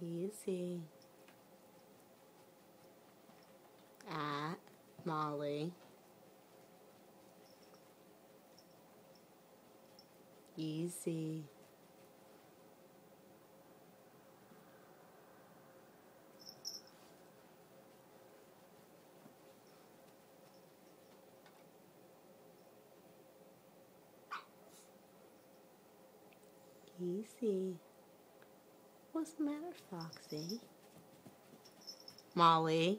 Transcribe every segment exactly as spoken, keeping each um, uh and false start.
Easy. At Molly. Easy. Easy. What's the matter, Foxy? Molly.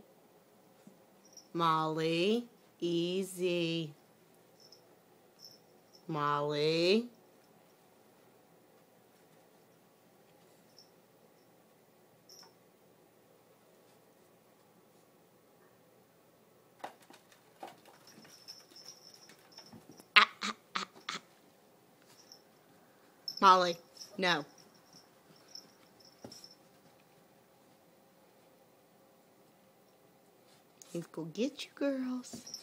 Molly. Easy. Molly. Ah, ah, ah, ah. Molly, no. He's gonna get you, girls.